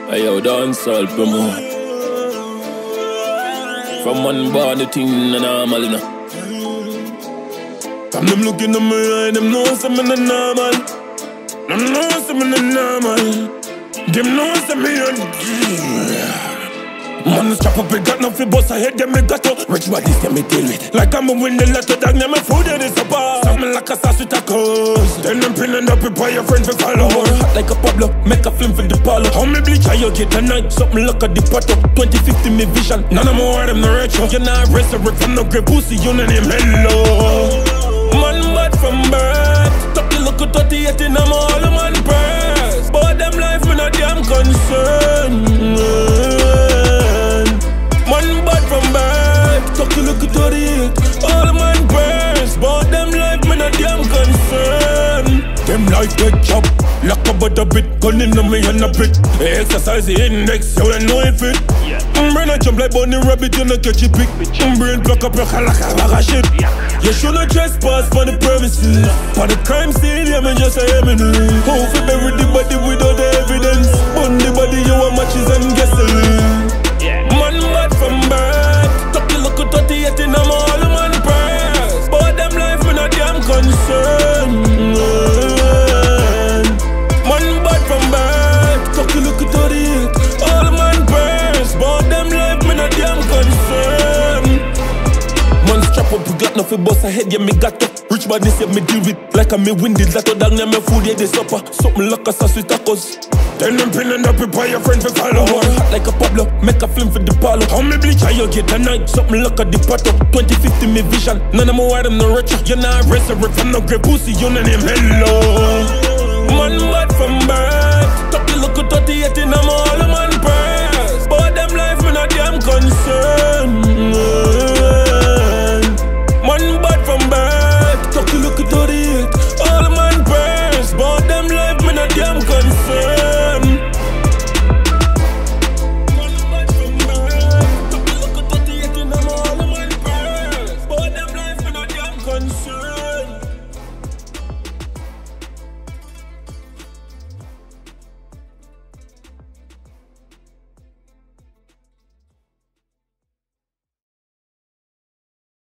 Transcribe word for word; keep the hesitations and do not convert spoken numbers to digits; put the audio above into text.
Hey yo, dance all promote. From one bar the thing na normal, you know. From them looking at me eye, them know some in the normal. Them know some in the normal. Them know some me on. Man, strap up, we got nothing bust ahead, them me got to. Rich bodies, them me deal with. Like I'm a win the lotto, dog, them me food and it's a bar. Something like a sauce with tacos. Then them pinning up, prepare your friends for follow. More hot like a Pablo, make a film for the parlor. How me bleach, how you get tonight? Something like a depot up, twenty fifty me vision. None of more them no retro. You're not resurrect from no great pussy, you know name hello. Man bad from birth. Talk you look at thirty-eight in them all the man press. But them life me not damn concerned. Man bad from birth, talk you look at thirty-eight. All the man burns, but them life me not damn concern. Them life get chopped, lock up about a bit, gun in me and a bit. Exercise the index, you don't know if it. Yeah. Brain a jump like bunny rabbit, you no catch a pick. Brain pluck up your halaka bag of shit. You shouldn't trespass for the premises. For the crime scene, yeah, me just a eminence. How fi bury the body without the evidence? Burn the body, you want matches and gasoline. Man bad from birth, talk you look at thirty-eight in them all the man press. But them life me not damn concerned. Man bad from birth, talk you look at thirty-eight, all the man press. But them life me not damn concerned. Man strap up, we got nothing bust ahead, yeah me got to. Rich badness, yeah me deal with. Like I me win the lotto, dog, yeah me food, yeah the supper. Something like a sauce with tacos. Then them pinning up, prepare your friends for follow. More hot like a Pablo, make a film for the parlor. How me bleach, how you get tonight? Something like a depot up, twenty fifty me vision. None of more them no retro. You're not resurrect from no great pussy, you know name hello. Man bad from birth.